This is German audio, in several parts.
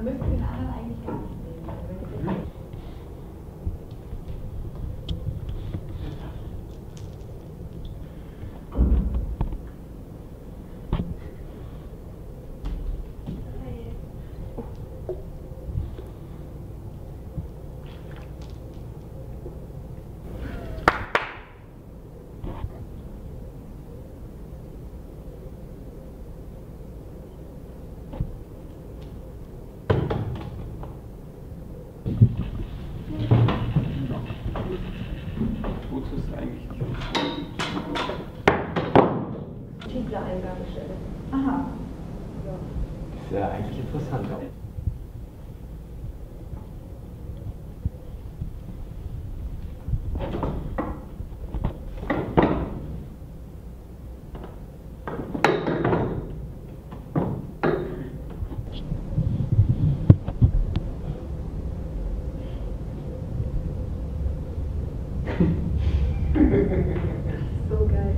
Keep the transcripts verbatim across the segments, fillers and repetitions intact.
Man müsste den anderen eigentlich gar nicht sehen. Wozu ist eigentlich die Tiefler-Eingabestelle. Aha. Ja. Ist ja eigentlich interessant auch. So geil.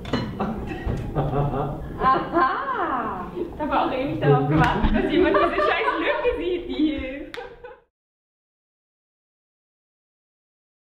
Aha! Ich habe auch ewig darauf gewartet, dass jemand diese